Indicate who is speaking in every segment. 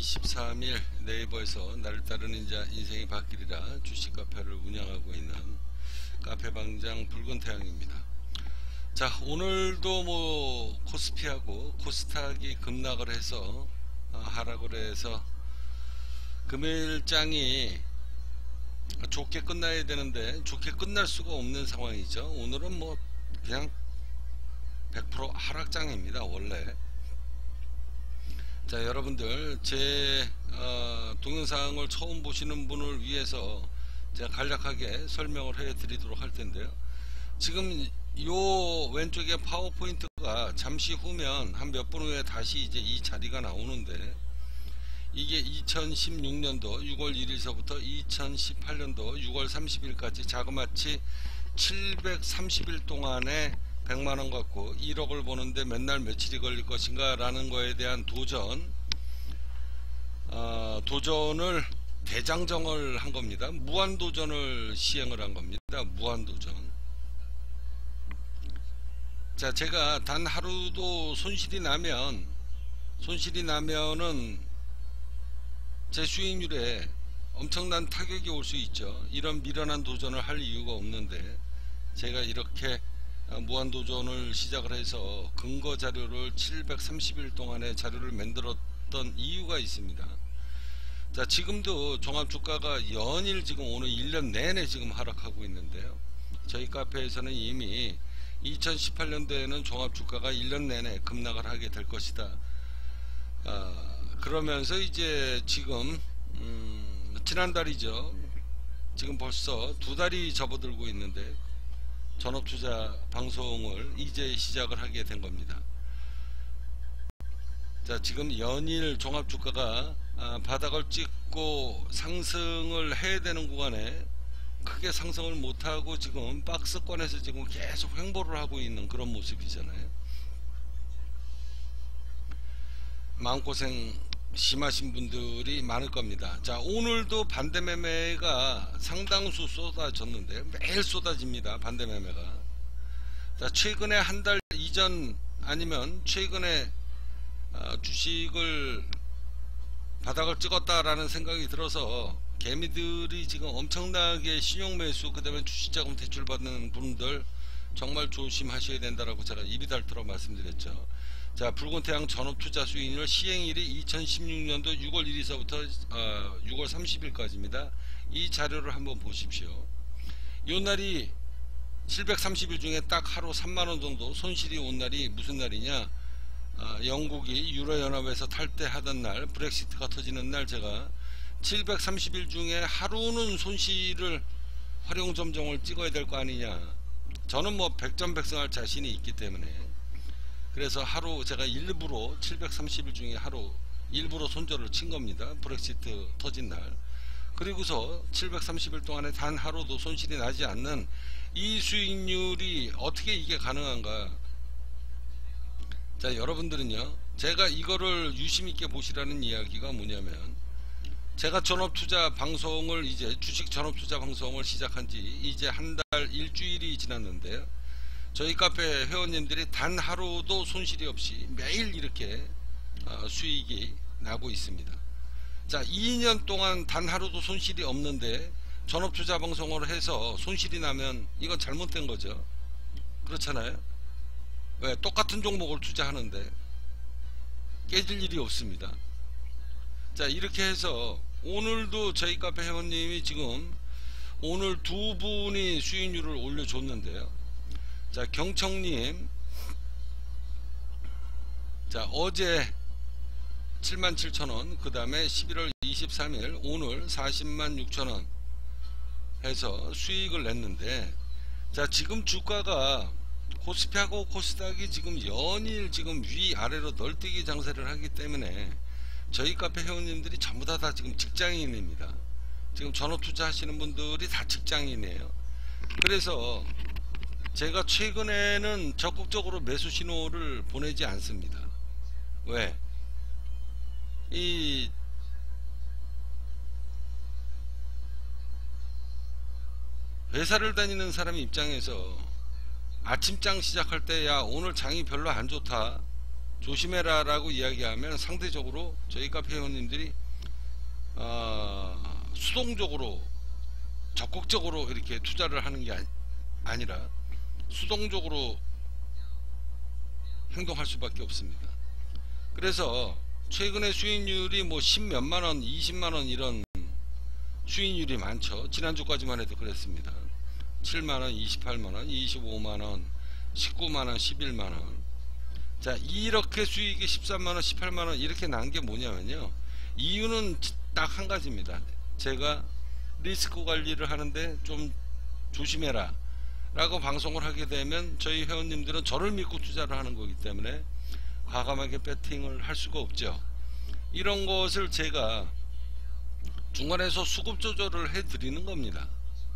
Speaker 1: 23일 네이버에서 나를 따르는 자 인생이 바뀌리라 주식 카페를 운영하고 있는 카페방장 붉은태양입니다. 자, 오늘도 뭐 코스피하고 코스닥이 급락을 해서 하락을 해서 금일장이 좋게 끝나야 되는데 좋게 끝날 수가 없는 상황이죠. 오늘은 뭐 그냥 100% 하락장입니다. 원래. 자, 여러분들 제 동영상을 처음 보시는 분을 위해서 제가 간략하게 설명을 해 드리도록 할 텐데요. 지금 요 왼쪽에 파워포인트가 잠시 후면 한 몇 분 후에 다시 이제 이 자리가 나오는데, 이게 2016년도 6월 1일서부터 2018년도 6월 30일까지 자그마치 730일 동안에 100만원 갖고 1억을 버는데 몇 날 며칠이 걸릴 것인가 라는 거에 대한 도전을 대장정을 한 겁니다. 무한도전을 시행을 한 겁니다. 무한도전. 자, 제가 단 하루도 손실이 나면은 제 수익률에 엄청난 타격이 올 수 있죠. 이런 미련한 도전을 할 이유가 없는데, 제가 이렇게 무한도전을 시작을 해서 근거 자료를 730일 동안의 자료를 만들었던 이유가 있습니다. 자, 지금도 종합주가가 연일 지금 오늘 1년 내내 지금 하락하고 있는데요. 저희 카페에서는 이미 2018년도에는 종합주가가 1년 내내 급락을 하게 될 것이다. 그러면서 이제 지금 지난달이죠. 지금 벌써 2달이 접어들고 있는데 전업투자 방송을 이제 시작을 하게 된 겁니다. 자, 지금 연일 종합주가가 바닥을 찍고 상승을 해야 되는 구간에 크게 상승을 못하고 지금 박스권에서 지금 계속 횡보를 하고 있는 그런 모습이잖아요. 마음고생 심하신 분들이 많을 겁니다. 자, 오늘도 반대매매가 상당수 쏟아졌는데, 매일 쏟아집니다. 반대매매가. 자, 최근에 한 달 이전 아니면 최근에 주식을 바닥을 찍었다라는 생각이 들어서 개미들이 지금 엄청나게 신용매수, 그 다음에 주식자금 대출 받는 분들 정말 조심하셔야 된다라고 제가 입이 닳도록 말씀드렸죠. 자, 붉은태양 전업투자 수익률 시행일이 2016년도 6월 1일서부터 6월 30일까지입니다. 이 자료를 한번 보십시오. 요 날이 730일 중에 딱 하루 3만원 정도 손실이 온 날이 무슨 날이냐, 영국이 유로연합에서 탈퇴하던 날, 브렉시트가 터지는 날, 제가 730일 중에 하루는 손실을 활용점정을 찍어야 될 거 아니냐. 저는 뭐 백전백승할 자신이 있기 때문에, 그래서 하루 제가 일부러 730일 중에 하루 일부러 손절을 친 겁니다. 브렉시트 터진 날. 그리고서 730일 동안에 단 하루도 손실이 나지 않는 이 수익률이 어떻게 이게 가능한가. 자, 여러분들은요, 제가 이거를 유심있게 보시라는 이야기가 뭐냐면, 제가 전업투자 방송을 이제 주식 전업투자 방송을 시작한 지 이제 한 달 일주일이 지났는데요. 저희 카페 회원님들이 단 하루도 손실이 없이 매일 이렇게 수익이 나고 있습니다. 자, 2년 동안 단 하루도 손실이 없는데 전업투자 방송을 해서 손실이 나면 이건 잘못된 거죠. 그렇잖아요. 왜? 똑같은 종목을 투자하는데 깨질 일이 없습니다. 자, 이렇게 해서 오늘도 저희 카페 회원님이 지금 오늘 두 분이 수익률을 올려줬는데요. 자, 경청님, 자, 어제 77,000원, 그 다음에 11월 23일 오늘 406,000원 해서 수익을 냈는데, 자, 지금 주가가 코스피하고 코스닥이 지금 연일 지금 위아래로 널뛰기 장세를 하기 때문에 저희 카페 회원님들이 전부 다 지금 직장인입니다. 지금 전업투자 하시는 분들이 다 직장인이에요. 그래서 제가 최근에는 적극적으로 매수 신호를 보내지 않습니다. 왜? 이 회사를 다니는 사람 입장에서 아침장 시작할 때, 야, 오늘 장이 별로 안 좋다, 조심해라 라고 이야기하면 상대적으로 저희 카페 회원님들이 수동적으로 적극적으로 이렇게 투자를 하는 게 아니라 수동적으로 행동할 수밖에 없습니다. 그래서 최근에 수익률이 뭐 10몇만원 20만원 이런 수익률이 많죠. 지난주까지만 해도 그랬습니다. 7만원 28만원 25만원 19만원 11만원. 자, 이렇게 수익이 13만원 18만원 이렇게 난 게 뭐냐면요, 이유는 딱 한 가지입니다. 제가 리스크 관리를 하는데 좀 조심해라 라고 방송을 하게 되면 저희 회원님들은 저를 믿고 투자를 하는 거기 때문에 과감하게 배팅을 할 수가 없죠. 이런 것을 제가 중간에서 수급 조절을 해 드리는 겁니다.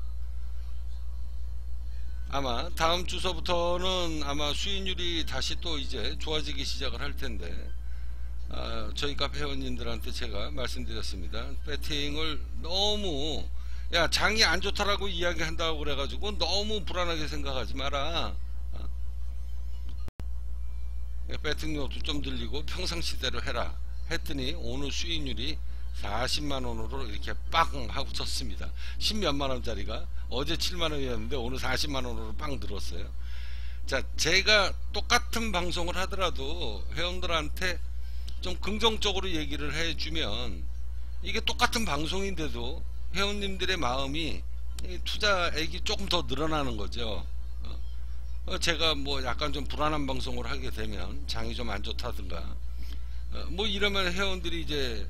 Speaker 1: 아마 다음 주서부터는 아마 수익률이 다시 또 이제 좋아지기 시작을 할 텐데, 저희 카페 회원님들한테 제가 말씀드렸습니다. 배팅을 너무, 야, 장이 안 좋다라고 이야기한다고 그래가지고 너무 불안하게 생각하지 마라. 배팅료도 좀 들리고 평상시대로 해라 했더니 오늘 수익률이 40만원으로 이렇게 빵 하고 쳤습니다. 10몇만원짜리가 어제 7만원이었는데 오늘 40만원으로 빵 들었어요. 자, 제가 똑같은 방송을 하더라도 회원들한테 좀 긍정적으로 얘기를 해주면, 이게 똑같은 방송인데도 회원님들의 마음이 투자액이 조금 더 늘어나는 거죠. 제가 뭐 약간 좀 불안한 방송을 하게 되면 장이 좀 안 좋다든가 뭐 이러면 회원들이 이제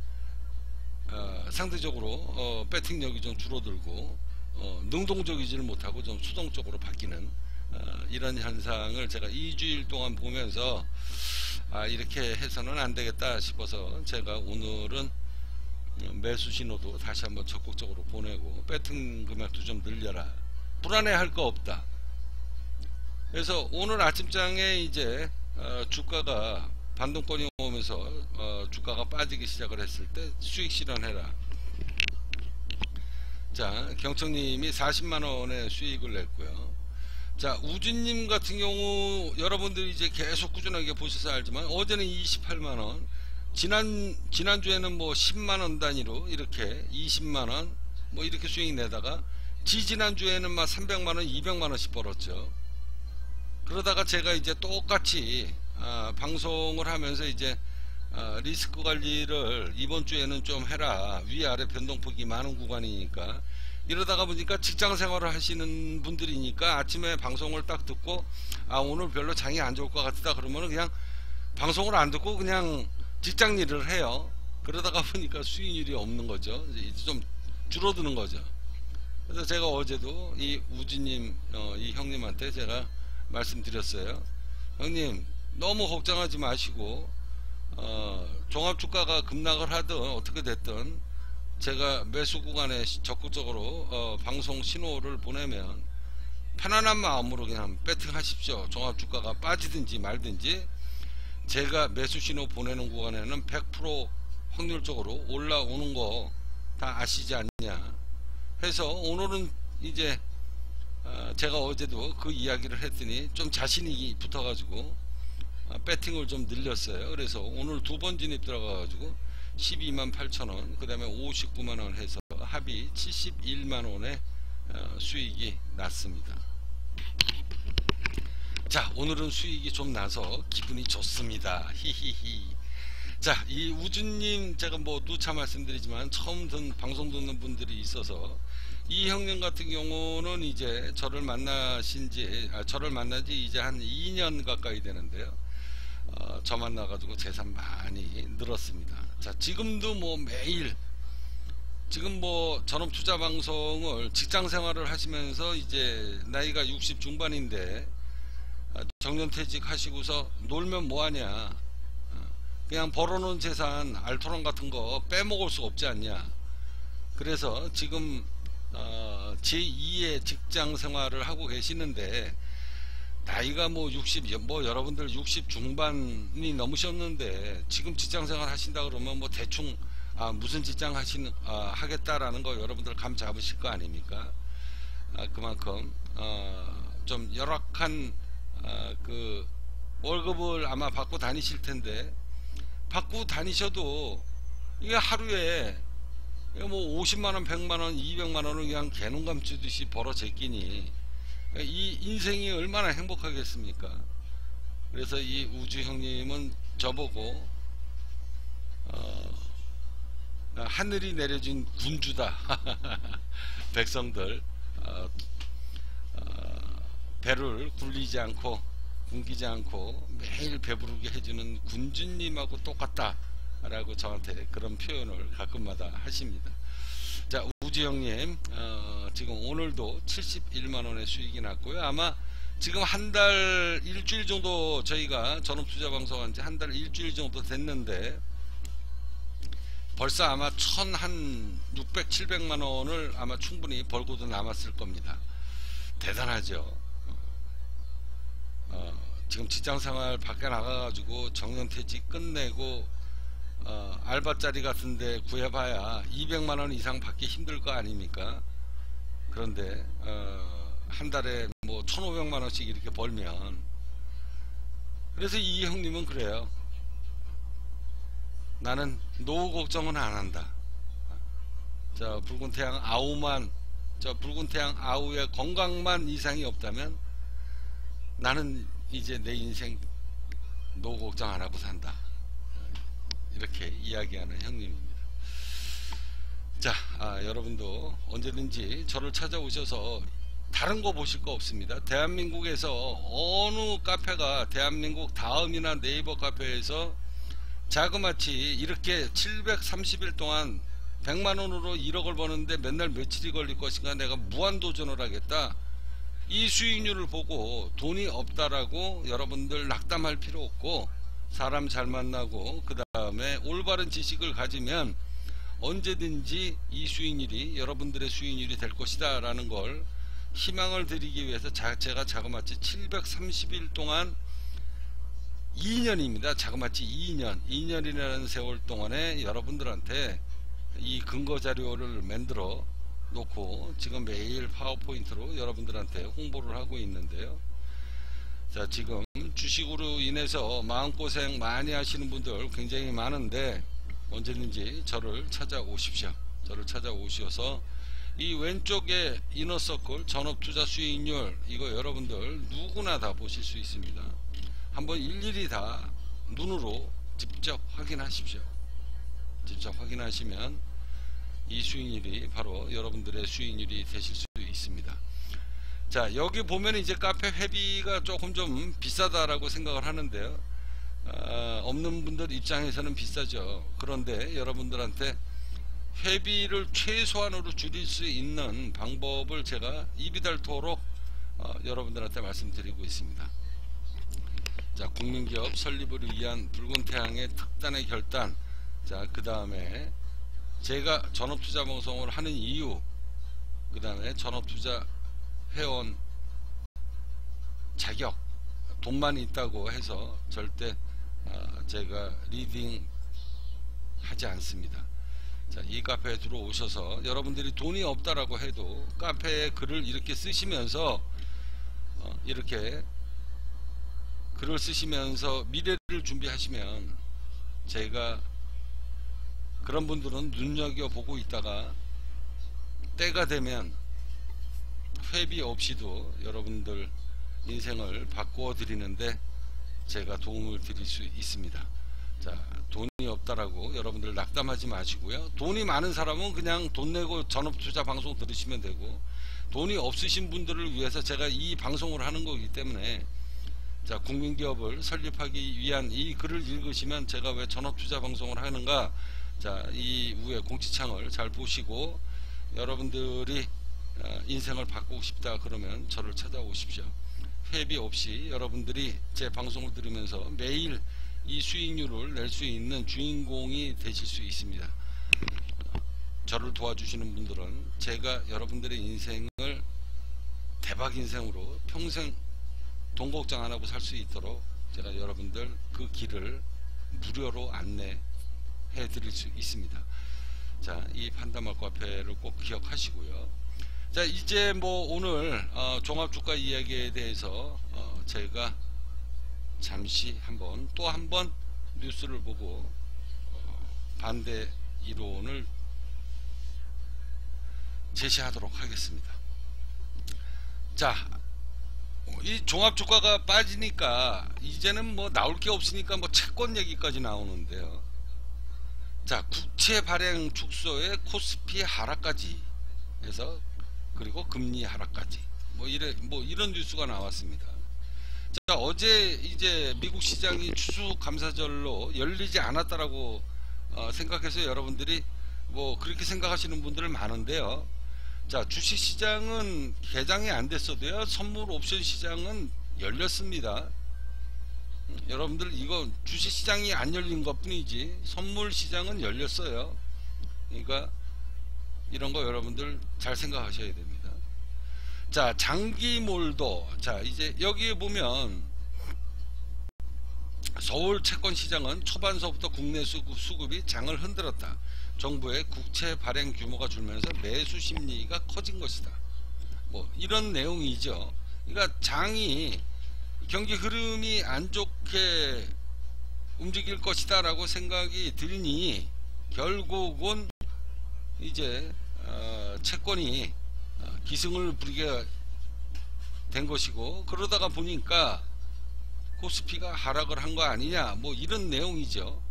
Speaker 1: 상대적으로 배팅력이 좀 줄어들고 능동적이지를 못하고 좀 수동적으로 바뀌는 이런 현상을 제가 2주일 동안 보면서 이렇게 해서는 안 되겠다 싶어서 제가 오늘은 매수 신호도 다시 한번 적극적으로 보내고 배팅 금액도 좀 늘려라, 불안해 할 거 없다. 그래서 오늘 아침장에 이제 주가가 반동권이 오면서 주가가 빠지기 시작을 했을 때 수익 실현해라. 자, 경청님이 40만원의 수익을 냈고요. 자, 우주님 같은 경우 여러분들이 이제 계속 꾸준하게 보셔서 알지만 어제는 28만원, 지난주에는 뭐 10만원 단위로 이렇게 20만원 뭐 이렇게 수익 내다가 지난주에는 막 300만원 200만원씩 벌었죠. 그러다가 제가 이제 똑같이 방송을 하면서 이제 리스크 관리를 이번 주에는 좀 해라, 위아래 변동폭이 많은 구간이니까, 이러다가 보니까 직장 생활을 하시는 분들이니까 아침에 방송을 딱 듣고 오늘 별로 장이 안 좋을 것 같다 그러면 그냥 방송을 안 듣고 그냥 직장 일을 해요. 그러다가 보니까 수익률이 없는 거죠. 이제 좀 줄어드는 거죠. 그래서 제가 어제도 이 우지님 이 형님한테 제가 말씀드렸어요. 형님, 너무 걱정하지 마시고 종합주가가 급락을 하든 어떻게 됐든 제가 매수 구간에 적극적으로 방송 신호를 보내면 편안한 마음으로 그냥 배팅 하십시오. 종합주가가 빠지든지 말든지 제가 매수 신호 보내는 구간에는 100% 확률적으로 올라오는 거 다 아시지 않냐 해서 오늘은 이제 제가 어제도 그 이야기를 했더니 좀 자신이 붙어가지고 배팅을 좀 늘렸어요. 그래서 오늘 두 번 진입 들어가가지고 12만 8천원, 그 다음에 59만원 해서 합이 71만원의 수익이 났습니다. 자, 오늘은 수익이 좀 나서 기분이 좋습니다. 히히히. 자, 이 우주님, 제가 뭐 누차 말씀드리지만 처음 방송 듣는 분들이 있어서, 이 형님 같은 경우는 이제 저를 만난 지 이제 한 2년 가까이 되는데요. 저 만나가지고 재산 많이 늘었습니다. 자, 지금도 뭐 매일, 지금 뭐 전업 투자 방송을 직장 생활을 하시면서 이제 나이가 60 중반인데 정년퇴직 하시고서 놀면 뭐하냐, 그냥 벌어놓은 재산 알토론 같은 거 빼먹을 수 없지 않냐. 그래서 지금 제2의 직장 생활을 하고 계시는데, 나이가 뭐 60, 뭐 여러분들 60 중반이 넘으셨는데 지금 직장 생활 하신다 그러면 뭐 대충 무슨 직장 하겠다라는 거 여러분들 감 잡으실 거 아닙니까? 그만큼 좀 열악한 그 월급을 아마 받고 다니실 텐데, 받고 다니셔도 이게 하루에 뭐 50만원, 100만원, 200만원을 그냥 개눈 감추듯이 벌어 제끼니 이 인생이 얼마나 행복하겠습니까? 그래서 이 우주 형님은 저보고 하늘이 내려준 군주다. 백성들 배를 굴리지 않고 굶기지 않고 매일 배부르게 해주는 군주님하고 똑같다 라고 저한테 그런 표현을 가끔마다 하십니다. 자, 우주 형님 지금 오늘도 71만원의 수익이 났고요. 아마 지금 한 달 일주일 정도 저희가 전업투자 방송한 지 한 달 일주일 정도 됐는데 벌써 아마 한 600, 700만원을 아마 충분히 벌고도 남았을 겁니다. 대단하죠. 지금 직장생활 밖에 나가가지고 정년퇴직 끝내고 알바자리 같은데 구해봐야 200만원 이상 받기 힘들 거 아닙니까? 그런데 한 달에 뭐 1500만원씩 이렇게 벌면, 그래서 이 형님은 그래요. 나는 노후 걱정은 안 한다. 저 붉은 태양 아우만, 저 붉은 태양 아우의 건강만 이상이 없다면 나는 이제 내 인생 노후 걱정 안 하고 산다. 이렇게 이야기하는 형님입니다. 자, 여러분도 언제든지 저를 찾아오셔서 다른 거 보실 거 없습니다. 대한민국에서 어느 카페가 대한민국 다음이나 네이버 카페에서 자그마치 이렇게 730일 동안 100만원으로 1억을 버는데 맨날 며칠이 걸릴 것인가, 내가 무한도전을 하겠다, 이 수익률을 보고 돈이 없다라고 여러분들 낙담할 필요 없고, 사람 잘 만나고 그 다음에 올바른 지식을 가지면 언제든지 이 수익률이 여러분들의 수익률이 될 것이다 라는 걸 희망을 드리기 위해서 제가 자그마치 730일 동안 2년입니다. 자그마치 2년이라는 세월 동안에 여러분들한테 이 근거 자료를 만들어 놓고 지금 매일 파워포인트로 여러분들한테 홍보를 하고 있는데요. 자, 지금 주식으로 인해서 마음고생 많이 하시는 분들 굉장히 많은데 언제든지 저를 찾아오십시오. 저를 찾아오셔서 이 왼쪽에 이너서클 전업투자 수익률, 이거 여러분들 누구나 다 보실 수 있습니다. 한번 일일이 다 눈으로 직접 확인하십시오. 직접 확인하시면 이 수익률이 바로 여러분들의 수익률이 되실 수 있습니다. 자, 여기 보면 이제 카페 회비가 조금 좀 비싸다라고 생각을 하는데요. 없는 분들 입장에서는 비싸죠. 그런데 여러분들한테 회비를 최소한으로 줄일 수 있는 방법을 제가 입이 닳도록 여러분들한테 말씀드리고 있습니다. 자, 국민기업 설립을 위한 붉은 태양의 특단의 결단. 자, 그 다음에 제가 전업투자 방송을 하는 이유, 그 다음에 전업투자 회원 자격, 돈만 있다고 해서 절대 제가 리딩 하지 않습니다. 자, 이 카페에 들어오셔서 여러분들이 돈이 없다라고 해도 카페에 글을 이렇게 쓰시면서 이렇게 글을 쓰시면서 미래를 준비하시면 제가 그런 분들은 눈여겨보고 있다가 때가 되면 회비 없이도 여러분들 인생을 바꾸어 드리는데 제가 도움을 드릴 수 있습니다. 자, 돈이 없다라고 여러분들 낙담하지 마시고요. 돈이 많은 사람은 그냥 돈 내고 전업투자 방송 들으시면 되고, 돈이 없으신 분들을 위해서 제가 이 방송을 하는 거기 때문에, 자, 국민기업을 설립하기 위한 이 글을 읽으시면 제가 왜 전업투자 방송을 하는가, 자, 이 위에 공지창을 잘 보시고 여러분들이 인생을 바꾸고 싶다 그러면 저를 찾아오십시오. 회비 없이 여러분들이 제 방송을 들으면서 매일 이 수익률을 낼 수 있는 주인공이 되실 수 있습니다. 저를 도와주시는 분들은 제가 여러분들의 인생을 대박 인생으로 평생 돈 걱정 안 하고 살 수 있도록 제가 여러분들 그 길을 무료로 안내해 드릴 수 있습니다. 자, 이 판다말 카페를 꼭 기억하시고요. 자, 이제 뭐 오늘 종합주가 이야기에 대해서 제가 잠시 한번 또 한번 뉴스를 보고 반대 이론을 제시하도록 하겠습니다. 자, 이 종합주가가 빠지니까 이제는 뭐 나올 게 없으니까 뭐 채권 얘기까지 나오는데요. 자, 국채 발행 축소에 코스피 하락까지 해서, 그리고 금리 하락까지, 뭐 이런 뉴스가 나왔습니다. 자, 어제 이제 미국 시장이 추수감사절로 열리지 않았다라고 생각해서 여러분들이 뭐 그렇게 생각하시는 분들 많은데요. 자, 주식시장은 개장이 안 됐어도요, 선물 옵션 시장은 열렸습니다. 여러분들, 이거 주식시장이 안 열린 것 뿐이지 선물 시장은 열렸어요. 그러니까 이런 거 여러분들 잘 생각하셔야 됩니다. 자, 장기몰도, 자, 이제 여기에 보면 서울 채권시장은 초반서부터 국내 수급이 장을 흔들었다. 정부의 국채 발행 규모가 줄면서 매수 심리가 커진 것이다. 뭐 이런 내용이죠. 그러니까 장이, 경기 흐름이 안 좋게 움직일 것이다 라고 생각이 드니 결국은 이제 채권이 기승을 부리게 된 것이고, 그러다가 보니까 코스피가 하락을 한 거 아니냐, 뭐 이런 내용이죠.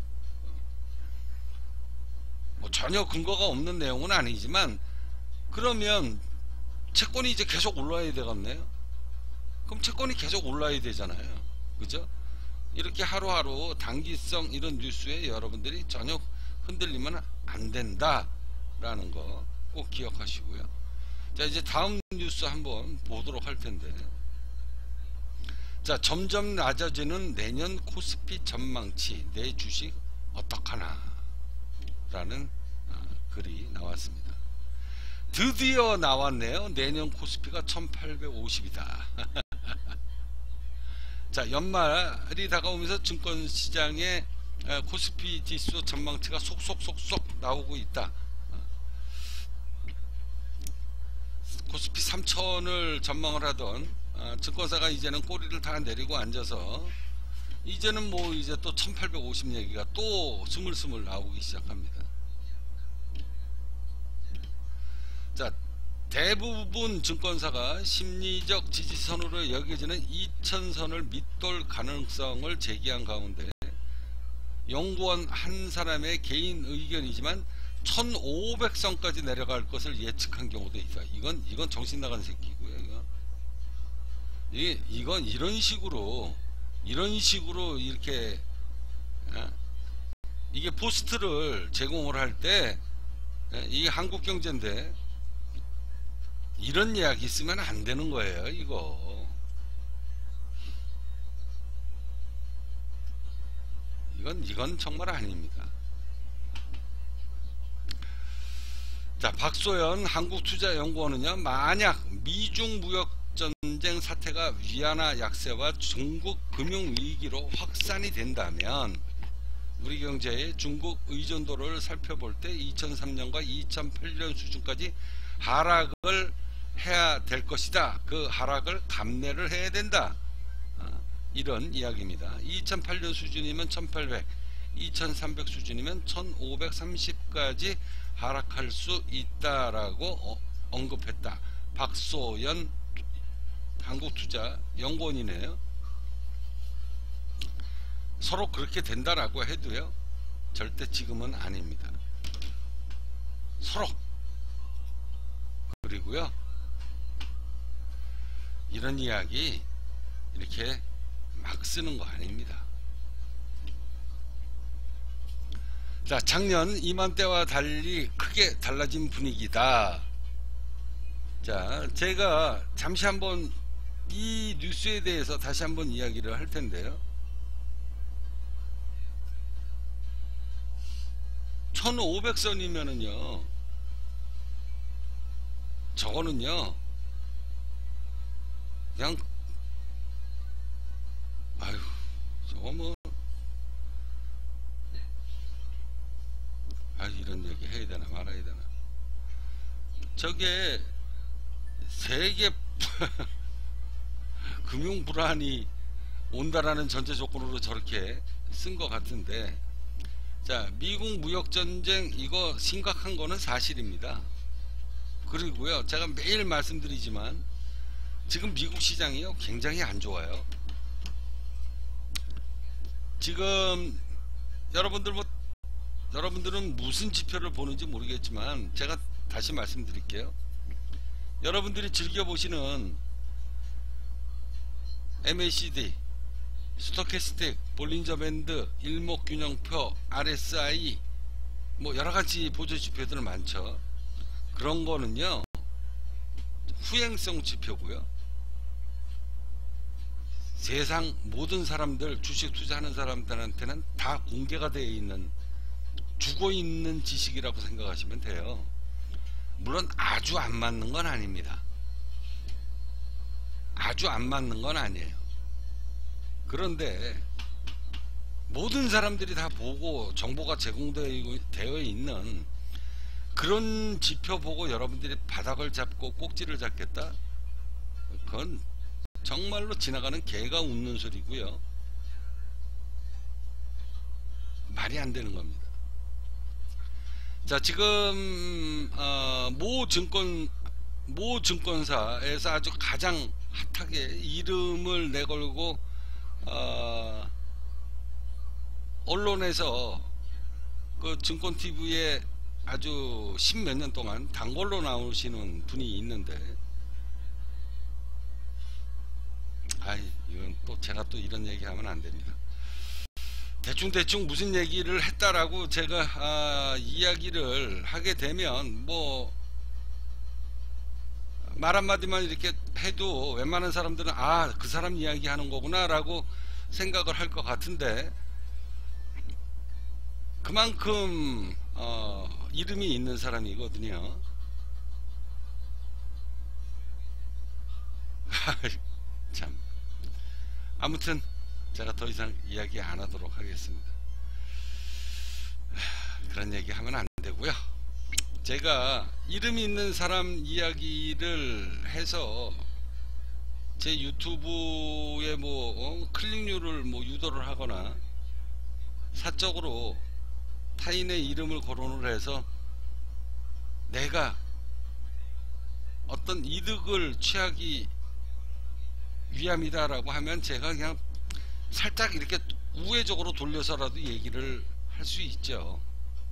Speaker 1: 뭐 전혀 근거가 없는 내용은 아니지만, 그러면 채권이 이제 계속 올라야 되겠네요. 그럼 채권이 계속 올라야 되잖아요. 그죠? 이렇게 하루하루 단기성 이런 뉴스에 여러분들이 전혀 흔들리면 안 된다 라는 거 꼭 기억하시고요. 자, 이제 다음 뉴스 한번 보도록 할 텐데, 자, 점점 낮아지는 내년 코스피 전망치, 내 주식 어떡하나 라는 글이 나왔습니다. 드디어 나왔네요. 내년 코스피가 1850이다. 자, 연말이 다가오면서 증권시장의 코스피 지수 전망치가 속속속속 나오고 있다. 코스피 3000을 전망을 하던 증권사가 이제는 꼬리를 다 내리고 앉아서 이제는 뭐 이제 또 1850 얘기가 또 스물스물 나오기 시작합니다. 자, 대부분 증권사가 심리적 지지선으로 여겨지는 2000선을 밑돌 가능성을 제기한 가운데, 연구원 한 사람의 개인 의견이지만 1500선까지 내려갈 것을 예측한 경우도 있다. 이건 정신 나간 새끼고요. 이건 이런 식으로 이렇게 이게 포스트를 제공을 할 때, 이게 한국경제인데 이런 이야기 있으면 안 되는 거예요. 이건 정말 아닙니다. 자, 박소연 한국투자연구원은요, 만약 미중 무역전쟁 사태가 위안화 약세와 중국 금융위기로 확산이 된다면 우리 경제의 중국 의존도를 살펴볼 때 2003년과 2008년 수준까지 하락을 해야 될 것이다. 그 하락을 감내를 해야 된다. 이런 이야기입니다. 2008년 수준이면 1800, 2300 수준이면 1530까지 하락할 수 있다라고 언급했다. 박소연 한국투자연구원이네요. 서로 그렇게 된다라고 해도요, 절대 지금은 아닙니다. 서로. 그리고요, 이런 이야기 이렇게 막 쓰는 거 아닙니다. 자, 작년 이맘때와 달리 크게 달라진 분위기다. 자, 제가 잠시 한번 이 뉴스에 대해서 다시 한번 이야기를 할 텐데요. 1500선이면은요, 저거는요, 그냥, 아유, 저거 뭐, 이런 얘기 해야 되나 말아야 되나. 저게 세계 금융 불안이 온다라는 전제 조건으로 저렇게 쓴 것 같은데, 자, 미국 무역전쟁 이거 심각한 거는 사실입니다. 그리고요, 제가 매일 말씀드리지만 지금 미국 시장이요 굉장히 안 좋아요. 지금 여러분들은 무슨 지표를 보는지 모르겠지만 제가 다시 말씀드릴게요. 여러분들이 즐겨보시는 MACD, 스토캐스틱, 볼린저 밴드, 일목균형표, RSI 뭐 여러가지 보조지표들 많죠. 그런 거는요 후행성 지표고요, 세상 모든 사람들, 주식 투자하는 사람들한테는 다 공개가 되어 있는, 죽어있는 지식이라고 생각하시면 돼요. 물론 아주 안 맞는 건 아닙니다. 아주 안 맞는 건 아니에요. 그런데 모든 사람들이 다 보고 정보가 제공되어 있는 그런 지표 보고 여러분들이 바닥을 잡고 꼭지를 잡겠다? 그건 정말로 지나가는 개가 웃는 소리고요, 말이 안 되는 겁니다. 자, 지금 모 증권사에서 아주 가장 핫하게 이름을 내걸고 언론에서 그 증권TV에 아주 십몇 년 동안 단골로 나오시는 분이 있는데, 이건 또 제가 또 이런 얘기 하면 안 됩니다. 대충 무슨 얘기를 했다라고 제가 이야기를 하게 되면 뭐 말 한마디만 이렇게 해도 웬만한 사람들은 그 사람 이야기 하는 거구나 라고 생각을 할 것 같은데, 그만큼 이름이 있는 사람이거든요. 참, 아무튼 제가 더 이상 이야기 안 하도록 하겠습니다. 그런 얘기 하면 안 되고요. 제가 이름이 있는 사람 이야기를 해서 제 유튜브에 클릭률을 유도를 하거나 사적으로 타인의 이름을 거론을 해서 내가 어떤 이득을 취하기 위함이다 라고 하면 제가 그냥 살짝 이렇게 우회적으로 돌려서라도 얘기를 할 수 있죠.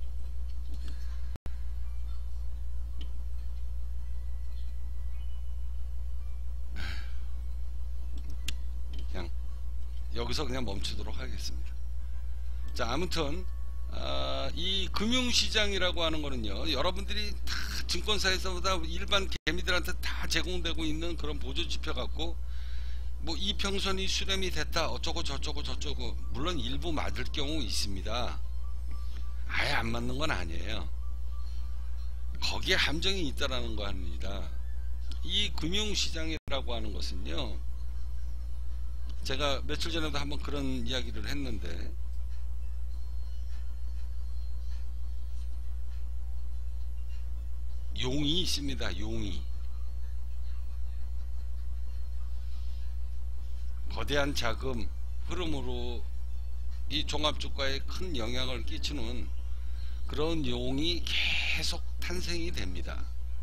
Speaker 1: 그냥 여기서 그냥 멈추도록 하겠습니다. 자, 아무튼 이 금융시장이라고 하는 거는요, 여러분들이 다 증권사에서보다 일반 개미들한테 다 제공되고 있는 그런 보조지표 갖고 이평선이 수렴이 됐다 어쩌고 저쩌고 물론 일부 맞을 경우 있습니다. 아예 안 맞는 건 아니에요. 거기에 함정이 있다라는 거 합니다. 이 금융시장이라고 하는 것은요, 제가 며칠 전에도 한번 그런 이야기를 했는데, 용이 있습니다. 용이 거대한 자금 흐름으로 이 종합주가에 큰 영향을 끼치는 그런 용이 계속 탄생이 됩니다.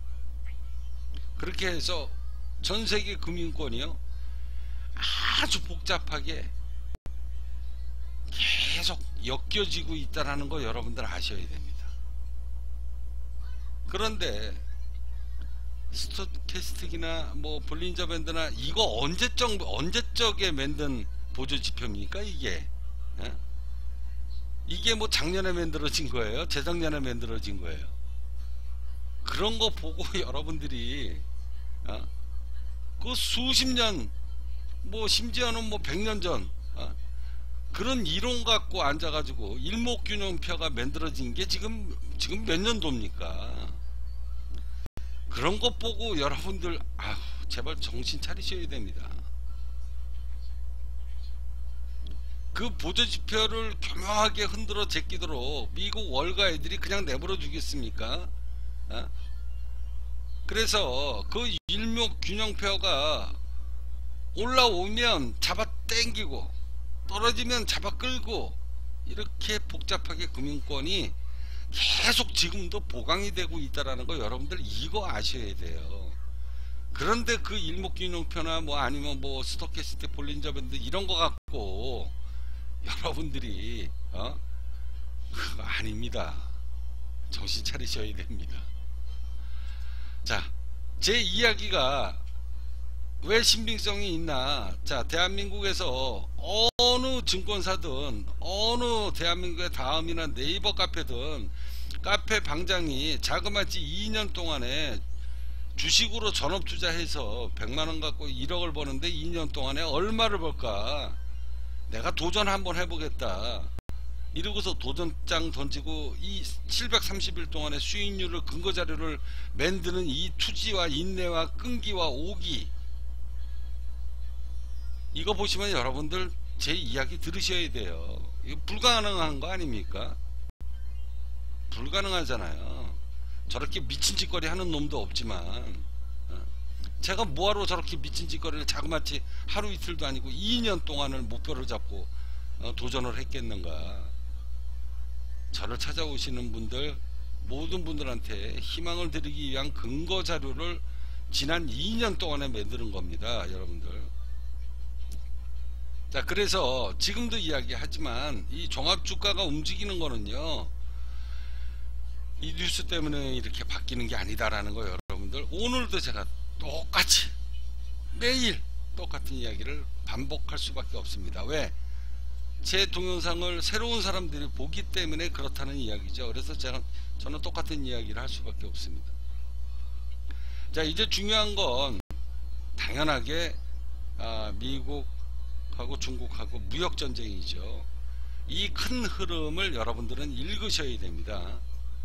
Speaker 1: 그렇게 해서 전세계 금융권이요 아주 복잡하게 계속 엮여지고 있다는 거 여러분들 아셔야 됩니다. 그런데 스토캐스틱이나 볼린저 밴드나 이거 언제적에 만든 보조지표입니까? 이게 작년에 만들어진 거예요? 재작년에 만들어진 거예요? 그런 거 보고 여러분들이 그 수십 년, 심지어는 100년 전 그런 이론 갖고 앉아가지고 일목균형표가 만들어진 게 지금 몇 년도입니까? 그런 것 보고 여러분들 제발 정신 차리셔야 됩니다. 그 보조지표를 교묘하게 흔들어 제끼도록 미국 월가 애들이 그냥 내버려 두겠습니까? 그래서 그 일목균형표가 올라오면 땡기고 떨어지면 잡아 끌고 이렇게 복잡하게 금융권이 계속 지금도 보강이 되고 있다라는 거 여러분들 이거 아셔야 돼요. 그런데 그 일목균형표나 뭐 아니면 뭐 스토캐스틱 볼린저 밴드 이런 거 갖고 여러분들이 그거 아닙니다. 정신 차리셔야 됩니다. 자, 제 이야기가 왜 신빙성이 있나? 자, 대한민국에서 어느 증권사든 어느 대한민국의 다음이나 네이버 카페든 카페 방장이 자그마치 2년 동안에 주식으로 전업 투자해서 100만원 갖고 1억을 버는데 2년 동안에 얼마를 벌까? 내가 도전 한번 해보겠다 이러고서 도전장 던지고 이 730일 동안의 수익률을 근거자료를 만드는 이 투지와 인내와 끈기와 오기, 이거 보시면 여러분들 제 이야기 들으셔야 돼요. 이거 불가능한 거 아닙니까? 불가능하잖아요. 저렇게 미친 짓거리 하는 놈도 없지만 제가 뭐하러 저렇게 미친 짓거리를 자그마치 하루 이틀도 아니고 2년 동안을 목표를 잡고 도전을 했겠는가. 저를 찾아오시는 분들 모든 분들한테 희망을 드리기 위한 근거 자료를 지난 2년 동안에 만드는 겁니다, 여러분들. 자, 그래서 지금도 이야기하지만 이 종합주가가 움직이는 거는요, 이 뉴스 때문에 이렇게 바뀌는 게 아니다라는 거 여러분들, 오늘도 제가 똑같이 매일 똑같은 이야기를 반복할 수밖에 없습니다. 왜? 제 동영상을 새로운 사람들이 보기 때문에 그렇다는 이야기죠. 그래서 저는 똑같은 이야기를 할 수밖에 없습니다. 자, 이제 중요한 건 당연하게 미국하고 중국하고 무역전쟁이죠. 이 큰 흐름을 여러분들은 읽으셔야 됩니다.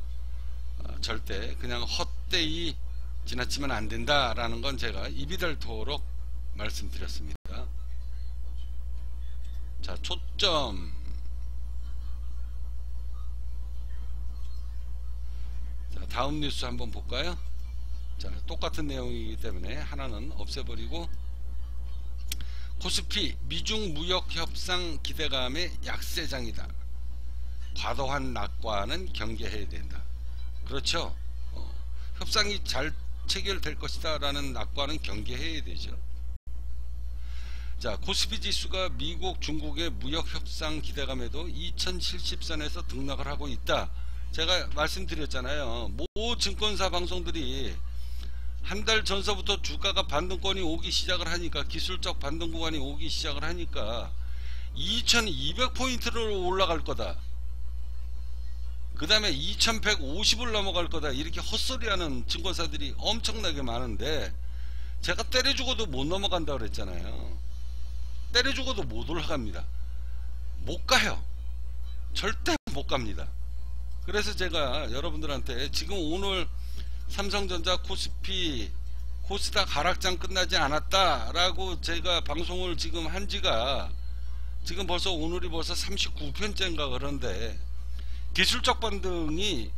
Speaker 1: 절대 그냥 헛되이 지나치면 안 된다라는 건 제가 입이 닳도록 말씀드렸습니다. 자, 초점. 자, 다음 뉴스 한번 볼까요? 자, 똑같은 내용이기 때문에 하나는 없애버리고, 코스피 미중 무역 협상 기대감의 약세장이다. 과도한 낙관은 경계해야 된다. 그렇죠. 협상이 잘 체결될 것이다 라는 낙관은 경계해야 되죠. 자, 코스피 지수가 미국 중국의 무역 협상 기대감에도 2070선에서 등락을 하고 있다. 제가 말씀드렸잖아요. 모 증권사 방송들이 한 달 전서부터 주가가 반등권이 오기 시작을 하니까, 기술적 반등 구간이 오기 시작을 하니까 2200포인트로 올라갈 거다, 그 다음에 2150을 넘어갈 거다, 이렇게 헛소리하는 증권사들이 엄청나게 많은데, 제가 때려 죽어도 못 넘어간다 그랬잖아요. 때려 죽어도 못 올라갑니다. 못 가요. 절대 못 갑니다. 그래서 제가 여러분들한테 지금 오늘 삼성전자, 코스피, 코스닥 하락장 끝나지 않았다 라고 제가 방송을 지금 한 지가 지금 벌써 오늘이 벌써 39편째인가 그런데, 기술적 반등이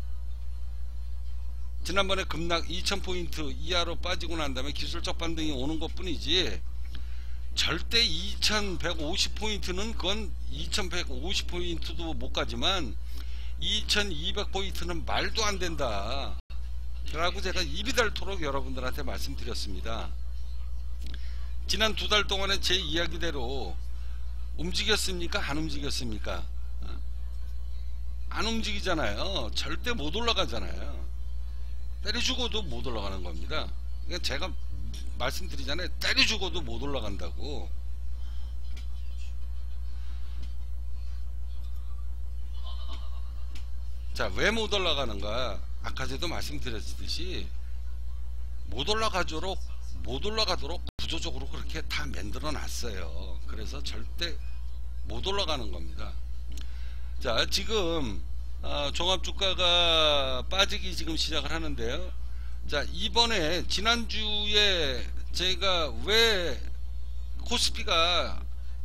Speaker 1: 지난번에 급락 2000포인트 이하로 빠지고 난 다음에 기술적 반등이 오는 것 뿐이지, 절대 2150포인트는 그건 2150포인트도 못 가지만 2200포인트는 말도 안 된다 라고 제가 입이 닳도록 여러분들한테 말씀드렸습니다. 지난 2달 동안에 제 이야기대로 움직였습니까? 안 움직였습니까? 안 움직이잖아요. 절대 못 올라가잖아요. 때려 죽어도 못 올라가는 겁니다. 그러니까 제가 말씀드리잖아요. 때려 죽어도 못 올라간다고. 자, 왜 못 올라가는가? 아까 제도 말씀드렸듯이 못 올라가도록 구조적으로 그렇게 다 만들어 놨어요. 그래서 절대 못 올라가는 겁니다. 자, 지금 종합주가가 빠지기 지금 시작을 하는데요. 자, 이번에 지난주에 제가 왜 코스피가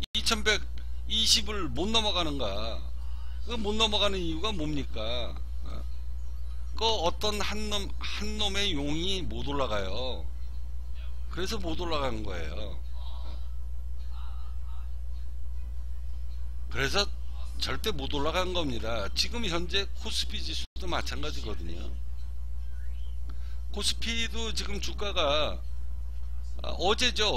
Speaker 1: 2120을 못 넘어가는가, 그 못 넘어가는 이유가 뭡니까? 그 어떤 한 놈의 용이 못 올라가요. 그래서 못 올라가는 거예요. 그래서 절대 못 올라간 겁니다. 지금 현재 코스피 지수도 마찬가지거든요. 코스피도 지금 주가가 어제죠.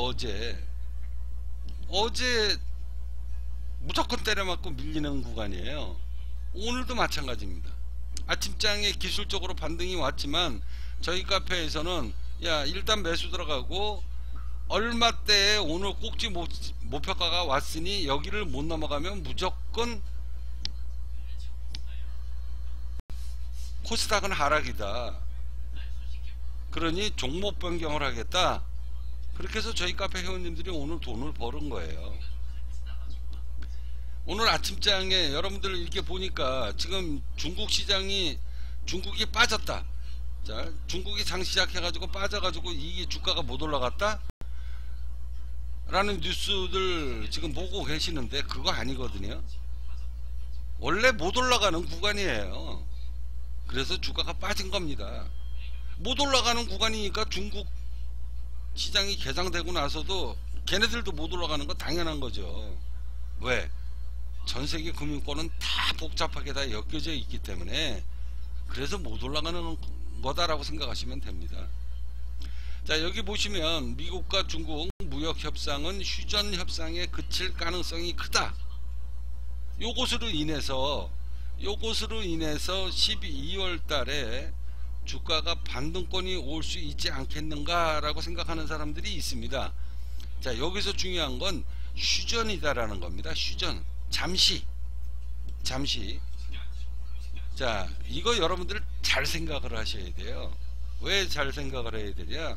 Speaker 1: 어제 무조건 때려맞고 밀리는 구간이에요. 오늘도 마찬가지입니다. 아침장에 기술적으로 반등이 왔지만 저희 카페에서는 야 일단 매수 들어가고 얼마때에 오늘 꼭지 목표가가 왔으니 여기를 못 넘어가면 무조건 코스닥은 하락이다. 그러니 종목 변경을 하겠다. 그렇게 해서 저희 카페 회원님들이 오늘 돈을 버는 거예요. 오늘 아침장에 여러분들 이렇게 보니까 지금 중국이 빠졌다. 자, 중국이 장 시작해가지고 빠져가지고 이게 주가가 못 올라갔다? 라는 뉴스들 지금 보고 계시는데 그거 아니거든요. 원래 못 올라가는 구간이에요. 그래서 주가가 빠진 겁니다. 못 올라가는 구간이니까 중국 시장이 개장되고 나서도 걔네들도 못 올라가는 건 당연한 거죠. 왜? 전세계 금융권은 다 복잡하게 다 엮여져 있기 때문에 그래서 못 올라가는 거다라고 생각하시면 됩니다. 자, 여기 보시면 미국과 중국 무역협상은 휴전협상에 그칠 가능성이 크다. 요것으로 인해서 12월 달에 주가가 반등권이 올 수 있지 않겠는가 라고 생각하는 사람들이 있습니다. 자, 여기서 중요한 건 휴전이다라는 겁니다. 휴전. 잠시. 자, 이거 여러분들 잘 생각을 하셔야 돼요. 왜 잘 생각을 해야 되냐?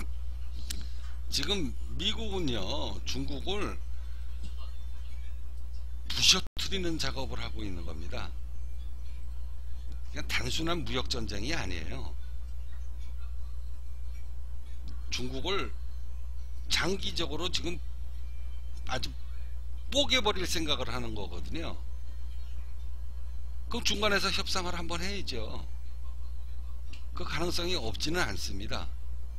Speaker 1: 지금 미국은요, 중국을 부셔뜨리는 작업을 하고 있는 겁니다. 그냥 단순한 무역전쟁이 아니에요. 중국을 장기적으로 지금 아주 뽀개버릴 생각을 하는 거거든요. 그럼 중간에서 협상을 한번 해야죠. 그 가능성이 없지는 않습니다.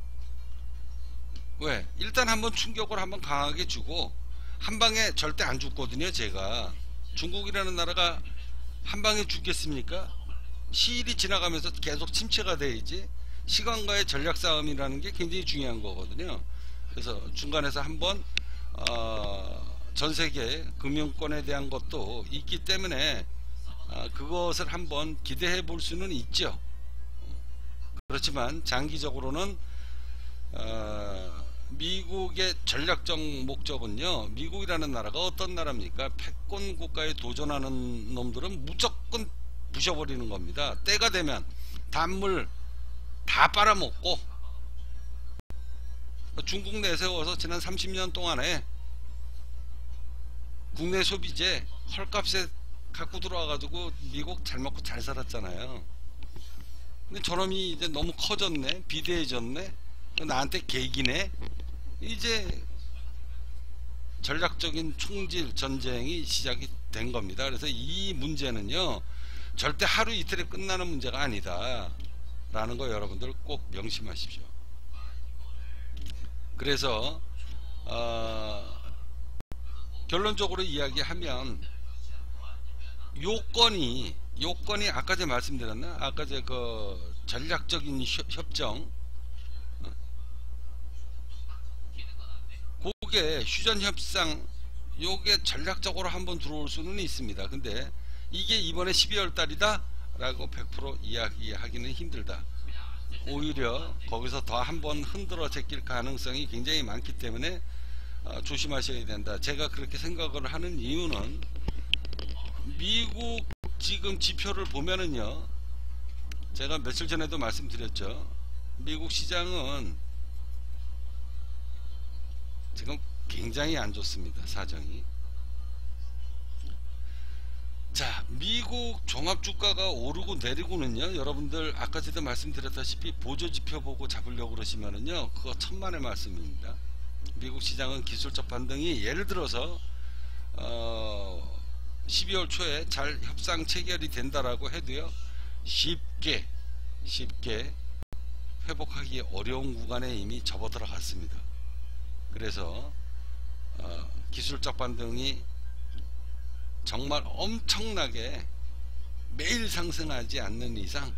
Speaker 1: 왜? 일단 한번 충격을 한번 강하게 주고 한방에 절대 안 죽거든요. 제가 중국이라는 나라가 한방에 죽겠습니까? 시일이 지나가면서 계속 침체가 돼야지. 시간과의 전략 싸움이라는 게 굉장히 중요한 거거든요. 그래서 중간에서 한번 전세계 금융권에 대한 것도 있기 때문에 그것을 한번 기대해 볼 수는 있죠. 그렇지만 장기적으로는 미국의 전략적 목적은요, 미국이라는 나라가 어떤 나라입니까? 패권 국가에 도전하는 놈들은 무조건 부셔버리는 겁니다. 때가 되면 단물 다 빨아먹고, 중국 내세워서 지난 30년 동안에 국내 소비재 헐값에 갖고 들어와가지고 미국 잘 먹고 잘 살았잖아요. 근데 저놈이 이제 너무 커졌네, 비대해졌네, 나한테 개기네. 이제 전략적인 총질 전쟁이 시작이 된 겁니다. 그래서 이 문제는요, 절대 하루 이틀에 끝나는 문제가 아니다 라는 거 여러분들 꼭 명심하십시오. 그래서 결론적으로 이야기하면 요건이 아까 제가 말씀드렸나? 아까 제가 그 전략적인 협정, 그게 휴전협상, 요게 전략적으로 한번 들어올 수는 있습니다. 근데 이게 이번에 12월 달이다 라고 100% 이야기하기는 힘들다. 오히려 거기서 더 한번 흔들어 제낄 가능성이 굉장히 많기 때문에 조심하셔야 된다. 제가 그렇게 생각을 하는 이유는 미국 지금 지표를 보면은요, 제가 며칠 전에도 말씀드렸죠. 미국 시장은 지금 굉장히 안 좋습니다. 사정이. 자, 미국 종합주가가 오르고 내리고는요, 여러분들 아까 제가 말씀드렸다시피 보조지표 보고 잡으려고 그러시면은요, 그거 천만의 말씀입니다. 미국 시장은 기술적 반등이 예를 들어서 12월 초에 잘 협상 체결이 된다라고 해도요, 쉽게 회복하기 어려운 구간에 이미 접어 들어갔습니다. 그래서 기술적 반등이 정말 엄청나게 매일 상승하지 않는 이상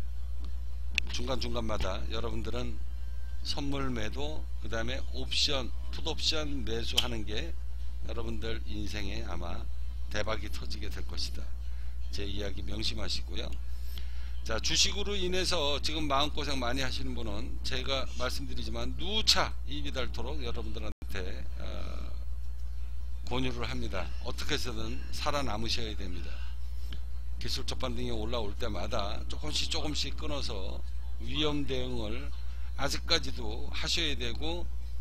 Speaker 1: 중간중간마다 여러분들은 선물 매도, 그 다음에 옵션, 풋옵션 매수하는 게 여러분들 인생에 아마 대박이 터지게 될 것이다. 제 이야기 명심하시고요. 자, 주식으로 인해서 지금 마음고생 많이 하시는 분은 제가 말씀드리지만 누차 입이 닳도록 여러분들한테 권유를 합니다. 어떻게 해서든 살아남으셔야 됩니다. 기술적 반등이 올라올 때마다 조금씩 끊어서 위험 대응을 아직까지도 하셔야 되고,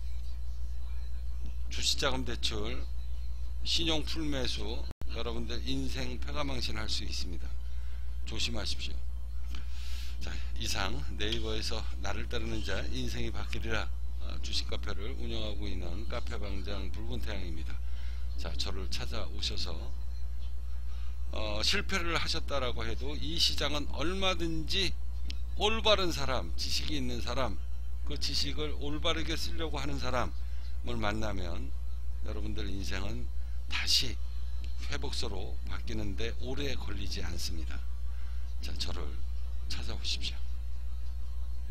Speaker 1: 주식자금 대출, 신용 풀매수, 여러분들 인생 패가망신 할 수 있습니다. 조심하십시오. 자, 이상 네이버에서 나를 따르는 자 인생이 바뀌리라 주식 카페를 운영하고 있는 카페방장 붉은태양입니다. 자, 저를 찾아오셔서 실패를 하셨다라고 해도 이 시장은 얼마든지 올바른 사람, 지식이 있는 사람, 그 지식을 올바르게 쓰려고 하는 사람을 만나면 여러분들 인생은 다시 회복서로 바뀌는데 오래 걸리지 않습니다. 자, 저를 찾아오십시오.